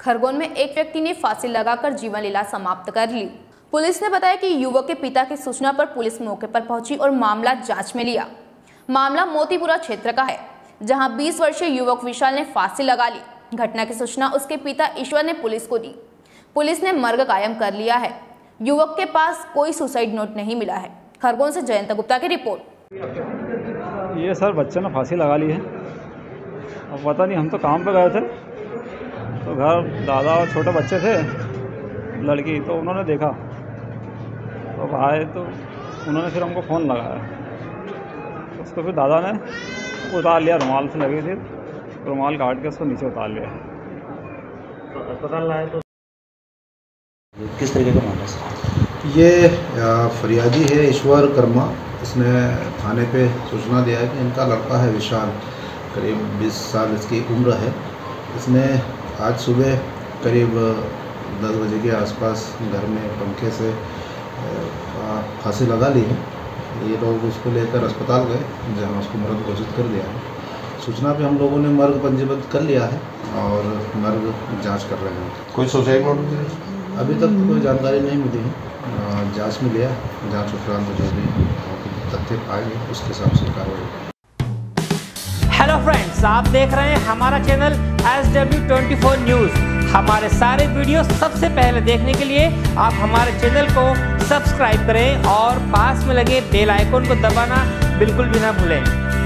खरगोन में एक व्यक्ति ने फांसी लगाकर जीवन लीला समाप्त कर ली। पुलिस ने बताया कि युवक के पिता की सूचना पर पुलिस मौके पर पहुंची और मामला जांच में लिया। मामला मोतीपुरा क्षेत्र का है, जहां 20 वर्षीय युवक विशाल ने फांसी लगा ली। घटना की सूचना उसके पिता ईश्वर ने पुलिस को दी। पुलिस ने मर्ग कायम कर लिया है। युवक के पास कोई सुसाइड नोट नहीं मिला है। खरगोन से जयंत गुप्ता की रिपोर्ट। ये सर बच्चे ने फांसी लगा ली है। अब पता नहीं, हम तो काम पे गए थे तो घर दादा और छोटे बच्चे थे, लड़की, तो उन्होंने देखा तो आए तो उन्होंने फिर हमको फ़ोन लगाया। उसको फिर दादा ने उतार लिया, रुमाल से लगी थी, रुमाल काट के उसको नीचे उतार लिया। तो अस्पताल लाए तो किस तरीके का मामला है? ये फरियादी है ईश्वर कर्मा। इसने थाने पे सूचना दिया है कि इनका लड़का है विशाल, करीब 20 साल इसकी उम्र है। इसने आज सुबह करीब 10 बजे के आसपास घर में पंखे से फांसी लगा ली है। ये लोग उसको लेकर अस्पताल गए, जहां उसको मृत घोषित कर दिया है। सूचना पे हम लोगों ने मर्ग पंजीबद्ध कर लिया है और मर्ग जांच कर रहे हैं। कोई सुसाइड नोट अभी तक कोई जानकारी नहीं मिली है। जांच में लिया, जांच उपरांत जो भी तथ्य पाएंगे उसके हिसाब से कार्रवाई। हेलो फ्रेंड्स, आप देख रहे हैं हमारा चैनल SW24 न्यूज़। हमारे सारे वीडियो सबसे पहले देखने के लिए आप हमारे चैनल को सब्सक्राइब करें और पास में लगे बेल आइकन को दबाना बिल्कुल भी ना भूलें।